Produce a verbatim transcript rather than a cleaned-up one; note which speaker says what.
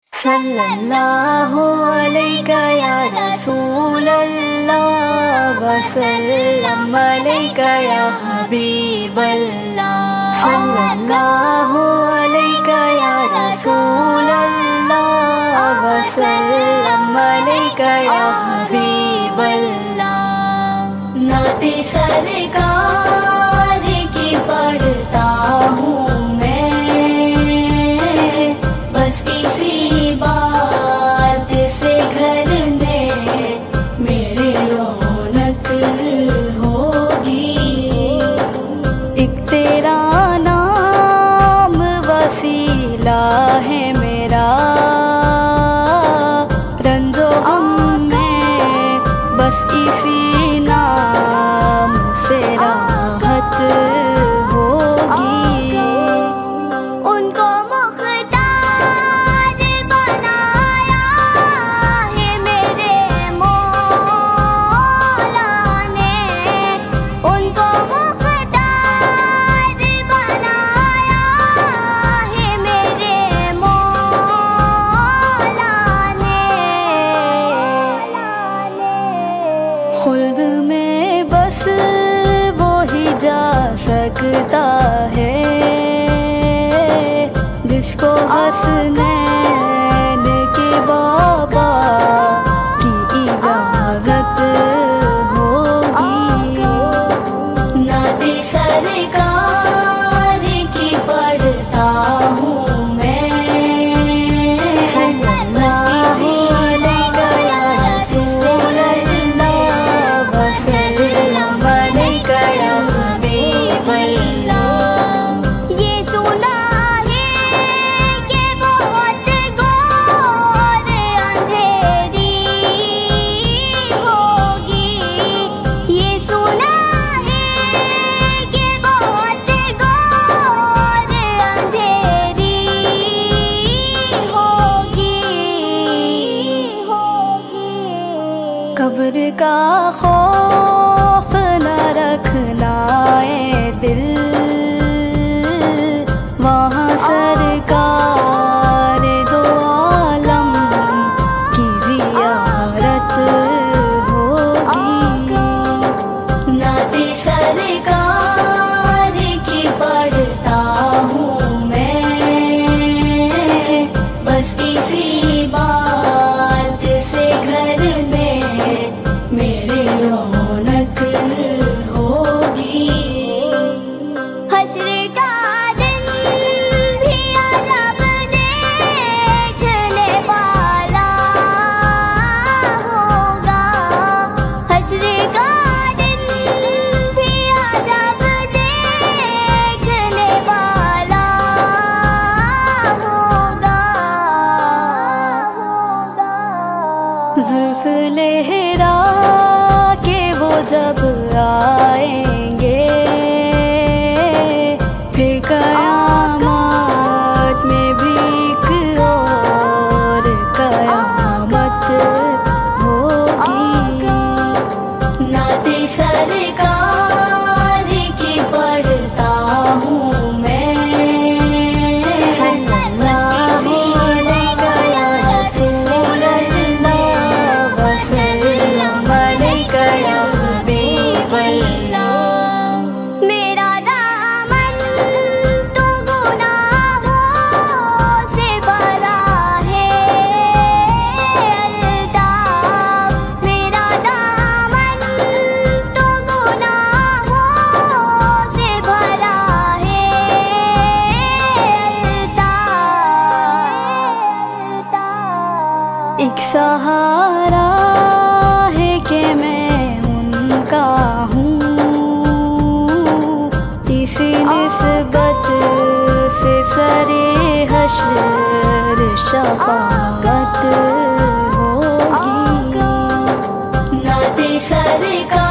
Speaker 1: सल्लल्लाहु अलैका या रसूल अल्लाह वसल्लम अलैका या हबीब अल्लाह। सल्लल्लाहु अलैका या रसूल अल्लाह वसल्लम अलैका या हबीब अल्लाह। नाते सरकार की पढ़ता हूँ है मेरा रंजो गम में बस इसी नाम से राहत होगी। उनको मुख्तार बनाया है मेरे मौला ने, उनको मुख्तार बनाया है मेरे खुल्द में बस वो ही जा सकता है जिसको हसनैन के बाबा की इजाजत होगी। नाते सरकार की पढ़ता हूँ कब्र का खौफ न रखना ए दिल, वहाँ सरकार दो आलम की ज़ियारत होगी। नाते सरकार की पढ़ता हूँ मैं बस इसी बात से घर में मेरे रौनक होगी। हश्र का दिन भी अजब देखने वाला होगा, हश्र का दिन भी अजब देखने वाला होगा। जुल्फ लहरा जब आएंगे फिर कयामत में भी एक और कयामत होगी। नाते सरकार की पढ़ता हूँ मैं सल्लल्लाहु अलैका या रसूल अल्लाह वसल्लम अलैका या मेरा दामन तो गुनाहों से भरा है अल्ताफ, मेरा दामन तो गुनाहों से भरा है अल्ताफ। एक सहारा है कि मैं उनका हूँ, इसी निस्बत से सरे हश्र शफाअत होगी। नाते सरकार